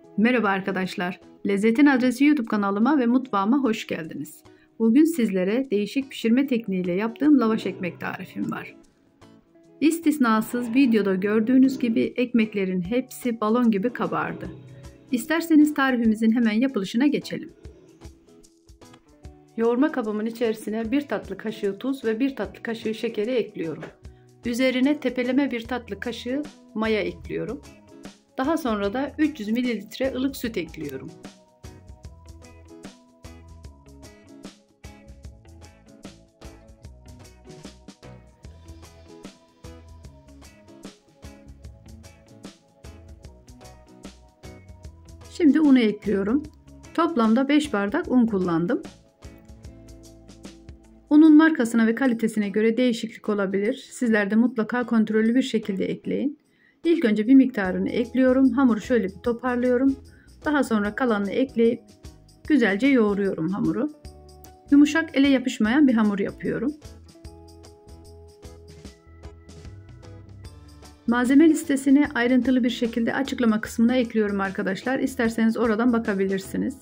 Merhaba arkadaşlar. Lezzetin Adresi YouTube kanalıma ve mutfağıma hoş geldiniz. Bugün sizlere değişik pişirme tekniğiyle yaptığım lavaş ekmek tarifim var. İstisnasız videoda gördüğünüz gibi ekmeklerin hepsi balon gibi kabardı. İsterseniz tarifimizin hemen yapılışına geçelim. Yoğurma kabımın içerisine 1 tatlı kaşığı tuz ve 1 tatlı kaşığı şekeri ekliyorum. Üzerine tepeleme 1 tatlı kaşığı maya ekliyorum. Daha sonra da 300 ml ılık süt ekliyorum. Şimdi unu ekliyorum. Toplamda 5 bardak un kullandım. Unun markasına ve kalitesine göre değişiklik olabilir. Sizler de mutlaka kontrollü bir şekilde ekleyin. İlk önce bir miktarını ekliyorum. Hamuru şöyle bir toparlıyorum. Daha sonra kalanını ekleyip güzelce yoğuruyorum hamuru. Yumuşak, ele yapışmayan bir hamur yapıyorum. Malzeme listesini ayrıntılı bir şekilde açıklama kısmına ekliyorum arkadaşlar. İsterseniz oradan bakabilirsiniz.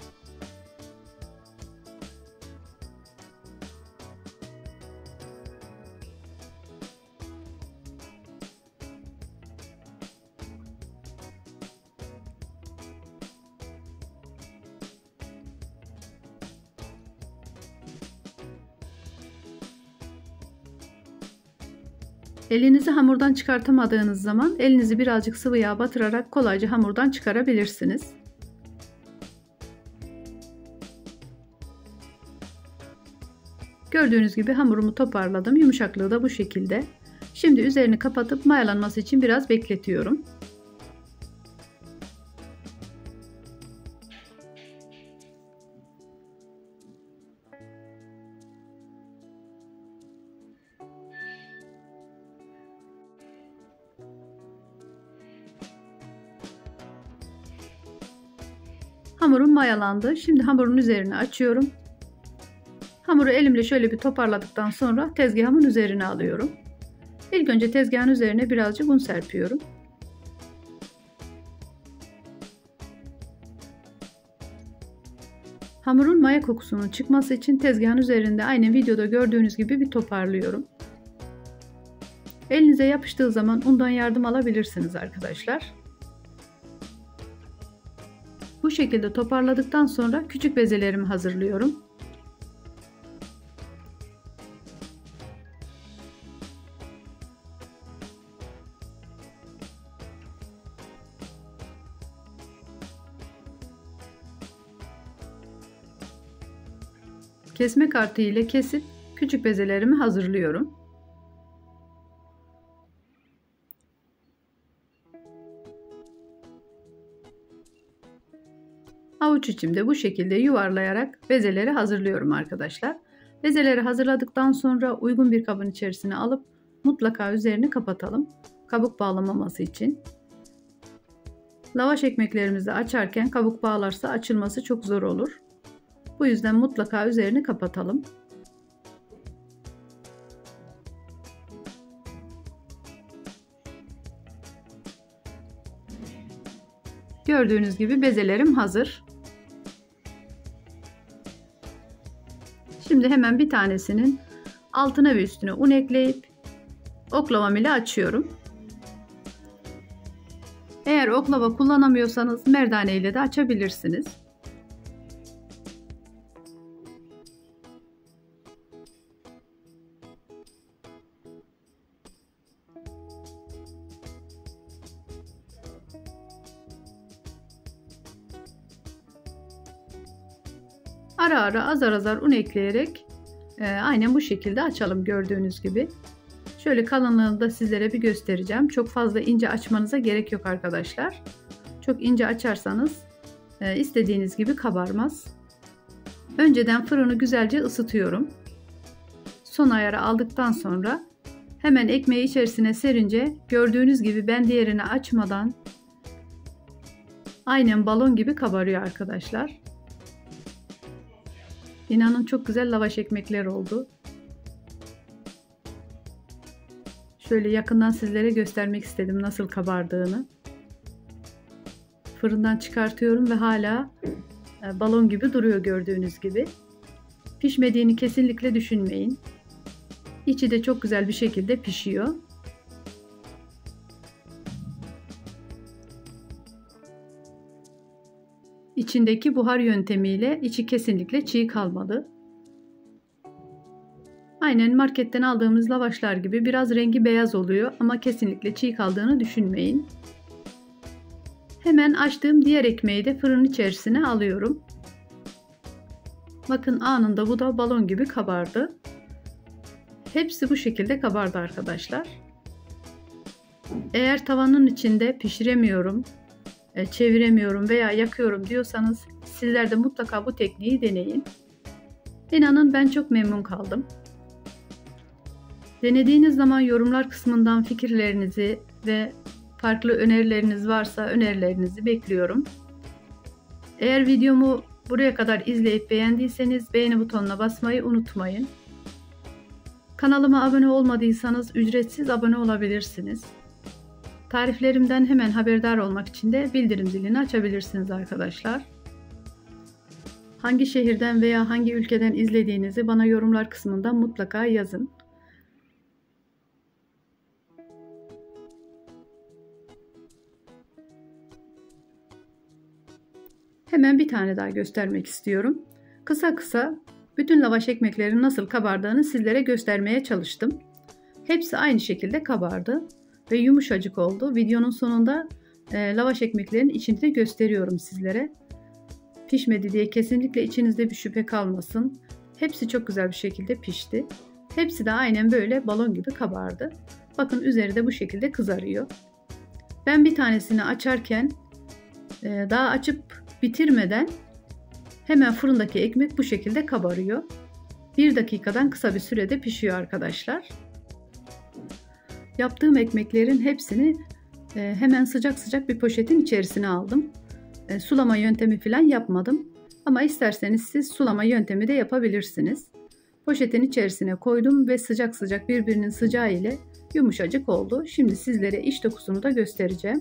Elinizi hamurdan çıkartamadığınız zaman elinizi birazcık sıvı yağ batırarak kolayca hamurdan çıkarabilirsiniz. Gördüğünüz gibi hamurumu toparladım. Yumuşaklığı da bu şekilde. Şimdi üzerini kapatıp mayalanması için biraz bekletiyorum. Hamurum mayalandı. Şimdi hamurun üzerine açıyorum. Hamuru elimle şöyle bir toparladıktan sonra tezgahımın üzerine alıyorum. İlk önce tezgahın üzerine birazcık un serpiyorum. Hamurun maya kokusunun çıkması için tezgahın üzerinde aynen videoda gördüğünüz gibi bir toparlıyorum. Elinize yapıştığı zaman undan yardım alabilirsiniz arkadaşlar. Bu şekilde toparladıktan sonra küçük bezelerimi hazırlıyorum. Kesme kartı ile kesip küçük bezelerimi hazırlıyorum. Avuç içimde bu şekilde yuvarlayarak bezeleri hazırlıyorum arkadaşlar. Bezeleri hazırladıktan sonra uygun bir kabın içerisine alıp mutlaka üzerini kapatalım. Kabuk bağlamaması için. Lavaş ekmeklerimizi açarken kabuk bağlarsa açılması çok zor olur. Bu yüzden mutlaka üzerini kapatalım. Gördüğünüz gibi bezelerim hazır. Şimdi hemen bir tanesinin altına ve üstüne un ekleyip oklavam ile açıyorum. Eğer oklava kullanamıyorsanız merdane ile de açabilirsiniz. Ara ara azar azar un ekleyerek aynen bu şekilde açalım gördüğünüz gibi. Şöyle kalınlığını da sizlere bir göstereceğim. Çok fazla ince açmanıza gerek yok arkadaşlar. Çok ince açarsanız istediğiniz gibi kabarmaz. Önceden fırını güzelce ısıtıyorum. Son ayarı aldıktan sonra hemen ekmeği içerisine serince gördüğünüz gibi ben diğerini açmadan aynen balon gibi kabarıyor arkadaşlar. İnanın çok güzel lavaş ekmekler oldu. Şöyle yakından sizlere göstermek istedim nasıl kabardığını. Fırından çıkartıyorum ve hala balon gibi duruyor gördüğünüz gibi. Pişmediğini kesinlikle düşünmeyin. İçi de çok güzel bir şekilde pişiyor. İçindeki buhar yöntemiyle içi kesinlikle çiğ kalmadı. Aynen marketten aldığımız lavaşlar gibi biraz rengi beyaz oluyor ama kesinlikle çiğ kaldığını düşünmeyin. Hemen açtığım diğer ekmeği de fırın içerisine alıyorum. Bakın anında bu da balon gibi kabardı. Hepsi bu şekilde kabardı arkadaşlar. Eğer tavanın içinde pişiremiyorum, çeviremiyorum veya yakıyorum diyorsanız sizler de mutlaka bu tekniği deneyin. İnanın ben çok memnun kaldım. Denediğiniz zaman yorumlar kısmından fikirlerinizi ve farklı önerileriniz varsa önerilerinizi bekliyorum. Eğer videomu buraya kadar izleyip beğendiyseniz beğeni butonuna basmayı unutmayın. Kanalıma abone olmadıysanız ücretsiz abone olabilirsiniz. Tariflerimden hemen haberdar olmak için de bildirim zilini açabilirsiniz arkadaşlar. Hangi şehirden veya hangi ülkeden izlediğinizi bana yorumlar kısmından mutlaka yazın. Hemen bir tane daha göstermek istiyorum. Kısa kısa bütün lavaş ekmeklerin nasıl kabardığını sizlere göstermeye çalıştım. Hepsi aynı şekilde kabardı ve yumuşacık oldu. Videonun sonunda lavaş ekmeklerin içini de gösteriyorum sizlere. Pişmedi diye kesinlikle içinizde bir şüphe kalmasın. Hepsi çok güzel bir şekilde pişti. Hepsi de aynen böyle balon gibi kabardı. Bakın üzeri de bu şekilde kızarıyor. Ben bir tanesini açarken daha açıp bitirmeden hemen fırındaki ekmek bu şekilde kabarıyor. 1 dakikadan kısa bir sürede pişiyor arkadaşlar. Yaptığım ekmeklerin hepsini hemen sıcak sıcak bir poşetin içerisine aldım. Sulama yöntemi falan yapmadım. Ama isterseniz siz sulama yöntemi de yapabilirsiniz. Poşetin içerisine koydum ve sıcak sıcak birbirinin sıcağı ile yumuşacık oldu. Şimdi sizlere iç dokusunu da göstereceğim.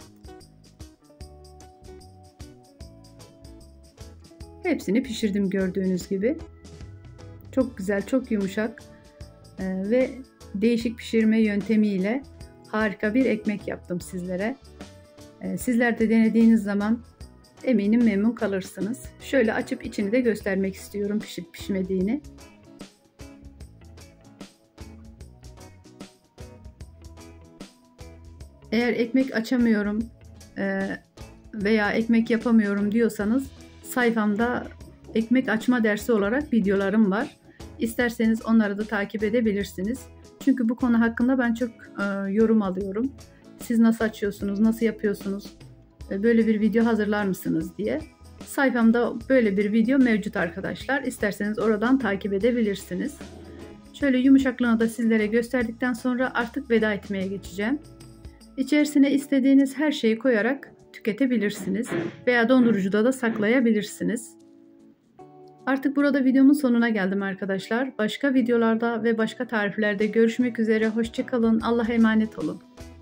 Hepsini pişirdim gördüğünüz gibi. Çok güzel, çok yumuşak ve değişik pişirme yöntemiyle harika bir ekmek yaptım sizlere. Sizler de denediğiniz zaman eminim memnun kalırsınız. Şöyle açıp içini de göstermek istiyorum pişip pişmediğini. Eğer ekmek açamıyorum veya ekmek yapamıyorum diyorsanız sayfamda ekmek açma dersi olarak videolarım var. İsterseniz onları da takip edebilirsiniz. Çünkü bu konu hakkında ben çok yorum alıyorum. Siz nasıl açıyorsunuz, nasıl yapıyorsunuz, böyle bir video hazırlar mısınız diye. Sayfamda böyle bir video mevcut arkadaşlar. İsterseniz oradan takip edebilirsiniz. Şöyle yumuşaklığını da sizlere gösterdikten sonra artık veda etmeye geçeceğim. İçerisine istediğiniz her şeyi koyarak tüketebilirsiniz veya dondurucuda da saklayabilirsiniz. Artık burada videomun sonuna geldim arkadaşlar. Başka videolarda ve başka tariflerde görüşmek üzere. Hoşça kalın. Allah'a emanet olun.